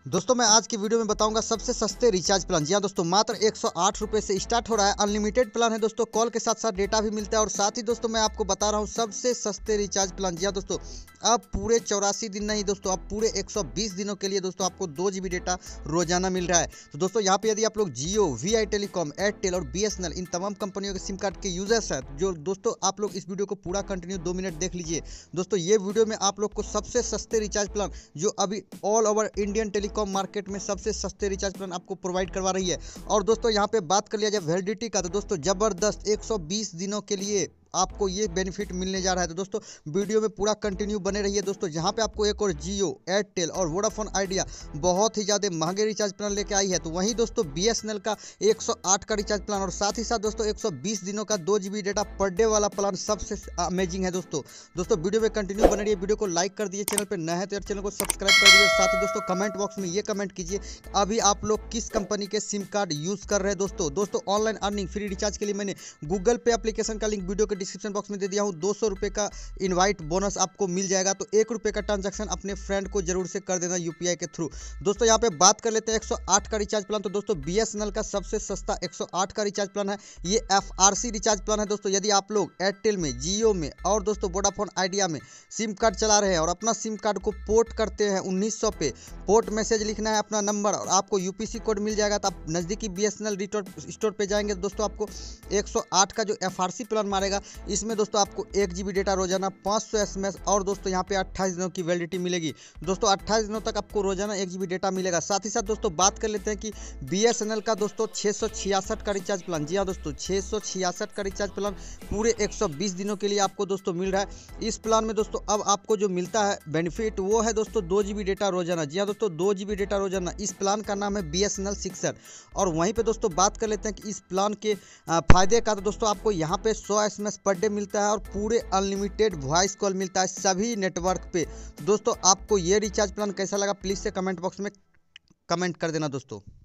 दोस्तों मैं आज की वीडियो में बताऊंगा सबसे सस्ते रिचार्ज प्लान। जी हाँ दोस्तों, मात्र 108 रुपये से स्टार्ट हो रहा है। अनलिमिटेड प्लान है दोस्तों, कॉल के साथ साथ डेटा भी मिलता है। और साथ ही दोस्तों मैं आपको बता रहा हूँ सबसे सस्ते रिचार्ज प्लान। जी हाँ दोस्तों, अब पूरे 84 दिन नहीं दोस्तों, अब पूरे 120 दिनों के लिए दोस्तों आपको 2 GB डेटा रोजाना मिल रहा है। तो दोस्तों यहाँ पे यदि आप लोग जियो, वी टेलीकॉम, एयरटेल और BSNL इन तमाम कंपनियों के सिम कार्ड के यूजर्स हैं, जो दोस्तों आप लोग इस वीडियो को पूरा कंटिन्यू 2 मिनट देख लीजिए। दोस्तों ये वीडियो में आप लोग को सबसे सस्ते रिचार्ज प्लान जो अभी all over Indian telecom market में सबसे सस्ते रिचार्ज प्लान आपको प्रोवाइड करवा रही है। और दोस्तों यहाँ पे बात कर लिया जाए वैलिडिटी का, तो दोस्तों जबरदस्त 120 दिनों के लिए आपको ये बेनिफिट मिलने जा रहा है। तो दोस्तों वीडियो में पूरा कंटिन्यू बने रहिए। दोस्तों जहाँ पे आपको एक और जियो, एयरटेल और वोडाफोन आइडिया बहुत ही ज़्यादा महंगे रिचार्ज प्लान लेके आई है, तो वहीं दोस्तों BSNL का 108 का रिचार्ज प्लान और साथ ही साथ दोस्तों 120 दिनों का 2 GB डेटा पर डे वाला प्लान सबसे अमेजिंग है। दोस्तों वीडियो में कंटिन्यू बने रहिए। वीडियो को लाइक कर दीजिए, चैनल पर नए हैं तो यार चैनल को सब्सक्राइब कर दीजिए। साथ ही दोस्तों कमेंट बॉक्स में ये कमेंट कीजिए अभी आप लोग किस कंपनी के सिम कार्ड यूज़ कर रहे हैं। दोस्तों ऑनलाइन अर्निंग फ्री रिचार्ज के लिए मैंने गूगल पे एप्लीकेशन का लिंक वीडियो के डिस्क्रिप्शन बॉक्स में दे दिया हूं। 200 रुपये का इनवाइट बोनस आपको मिल जाएगा, तो 1 रुपये का ट्रांजैक्शन अपने फ्रेंड को जरूर से कर देना UPI के थ्रू। दोस्तों यहाँ पे बात कर लेते हैं 108 का रिचार्ज प्लान। तो दोस्तों BSNL का सबसे सस्ता 108 का रिचार्ज प्लान है। ये FRC रिचार्ज प्लान है। दोस्तों यदि आप लोग एयरटेल में, जियो में और दोस्तों वोडाफोन आइडिया में सिम कार्ड चला रहे हैं और अपना सिम कार्ड को पोर्ट करते हैं 1900 पे, पोर्ट मैसेज लिखना है अपना नंबर और आपको UPC कोड मिल जाएगा, तो आप नज़दीकी BSNL स्टोर पे जाएंगे। दोस्तों आपको 108 का जो FRC प्लान मारेगा, इसमें दोस्तों आपको 1 GB डेटा रोजाना, 500 SMS और दोस्तों यहाँ पे 28 दिनों की वैलिडिटी मिलेगी। दोस्तों 28 दिनों तक आपको रोजाना 1 GB डेटा मिलेगा। साथ ही साथ दोस्तों बात कर लेते हैं कि BSNL का दोस्तों 666 का रिचार्ज प्लान। जी हाँ दोस्तों, 666 का रिचार्ज प्लान पूरे 120 दिनों के लिए आपको दोस्तों मिल रहा है। इस प्लान में दोस्तों अब आपको जो मिलता है बेनिफिट वो है दोस्तों 2 GB डेटा रोजाना। जी हाँ दोस्तों, 2 GB डेटा रोजाना। इस प्लान का नाम है BSNL 6 और वहीं पे दोस्तों बात कर लेते हैं कि इस प्लान के फायदे का। तो दोस्तों आपको यहाँ पे 100 SMS पर डे मिलता है और पूरे अनलिमिटेड वॉइस कॉल मिलता है सभी नेटवर्क पे। दोस्तों आपको ये रिचार्ज प्लान कैसा लगा प्लीज़ से कमेंट बॉक्स में कमेंट कर देना दोस्तों।